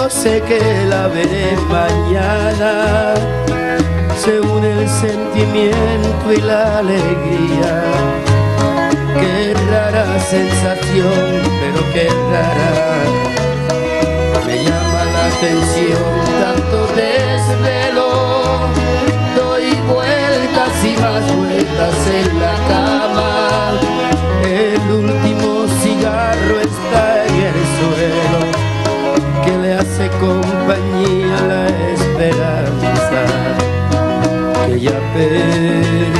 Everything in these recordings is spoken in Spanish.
yo sé que la veré mañana. Se une el sentimiento y la alegría. Qué rara sensación, pero qué rara. Me llama la atención tanto desvelo. Doy vueltas y más vueltas en la cama. El último cigarro está en el suelo, que le hace compañía a la esperanza que ya perdí.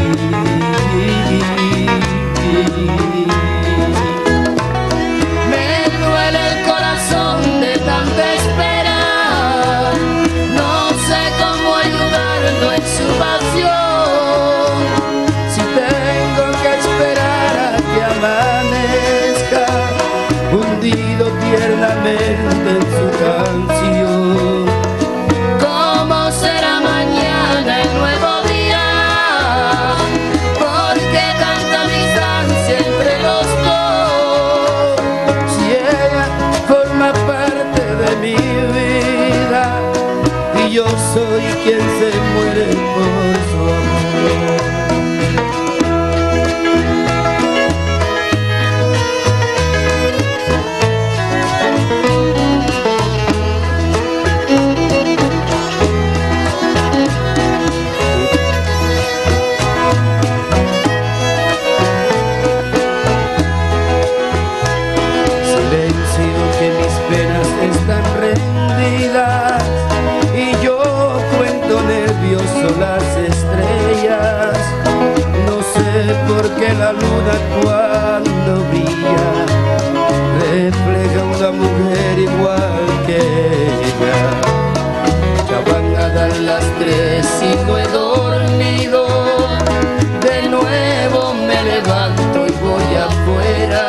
Me duele el corazón de tanta espera. No sé cómo ayudarlo en su pasión. Si tengo que esperar a que amanezca, hundido tiernamente en su canción. ¿Cómo será mañana el nuevo día? ¿Por qué tanta distancia entre los dos? Si ella forma parte de mi vida y yo soy quien se muere por su amor. Que mis penas están rendidas y yo cuento nervioso las estrellas. No sé por qué la luna cuando brilla refleja una mujer igual que ella. Ya van a dar las 3 y no he dormido. De nuevo me levanto y voy afuera.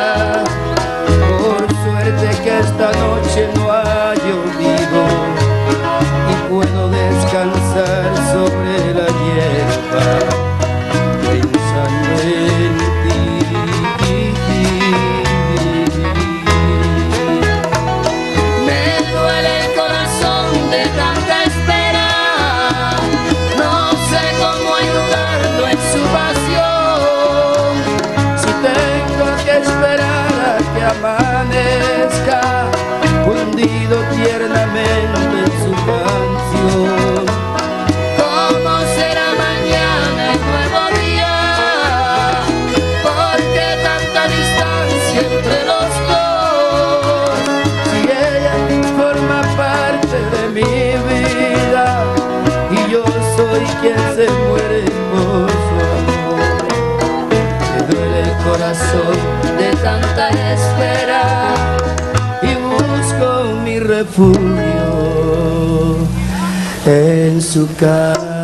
Que esta noche no ha llovido y puedo descansar sobre la hierba pensando en ti. Me duele el corazón de tanta espera. No sé cómo ayudarlo en su pasión. Si tengo que esperar a que amanezca, hundido tiernamente en su canción. ¿Cómo será mañana el nuevo día? ¿Por qué tanta distancia entre los dos? Si ella forma parte de mi vida y yo soy quien se muere por su amor. Me duele el corazón de tanta espera y busco mi refugio en su casa.